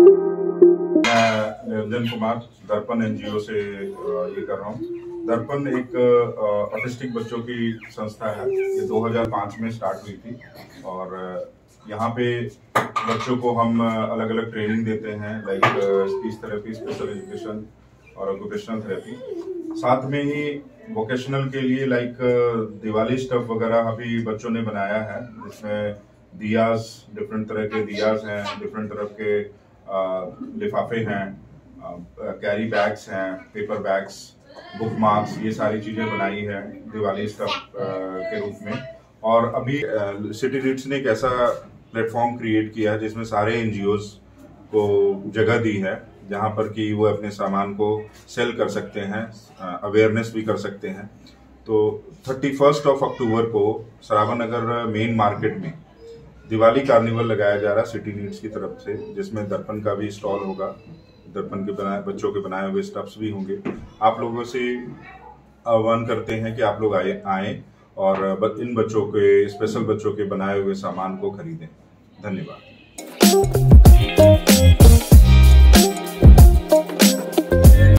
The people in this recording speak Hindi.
मैं निरंजन कुमार दर्पण एनजीओ से ये कर रहा हूँ। दर्पण एक ऑटिस्टिक बच्चों की संस्था है। ये 2005 में स्टार्ट हुई थी और यहाँ पे बच्चों को हम अलग अलग ट्रेनिंग देते हैं, like speech therapy, special education और ऑक्यूपेशनल थेरेपी। साथ में ही वोकेशनल के लिए लाइक दिवाली स्टफ वगैरह अभी बच्चों ने बनाया है, जिसमें दियाज, डिफरेंट तरह के दियाज हैं, डिफरेंट तरह के लिफाफे हैं, कैरी बैग्स हैं, पेपर बैग्स, बुक मार्क्स, ये सारी चीज़ें बनाई है दिवाली स्टफ के रूप में। और अभी सिटी नीड्स ने एक ऐसा प्लेटफॉर्म क्रिएट किया है जिसमें सारे एनजीओज को जगह दी है, जहां पर कि वो अपने सामान को सेल कर सकते हैं, अवेयरनेस भी कर सकते हैं। तो 31 अक्टूबर को सरावन नगर मेन मार्केट में दिवाली कार्निवल लगाया जा रहा है सिटी नीड्स की तरफ से, जिसमें दर्पण का भी स्टॉल होगा, दर्पण के बच्चों के बनाए हुए स्टफ्स भी होंगे। आप लोगों से आह्वान करते हैं कि आप लोग आए और इन बच्चों के, स्पेशल बच्चों के बनाए हुए सामान को खरीदें। धन्यवाद।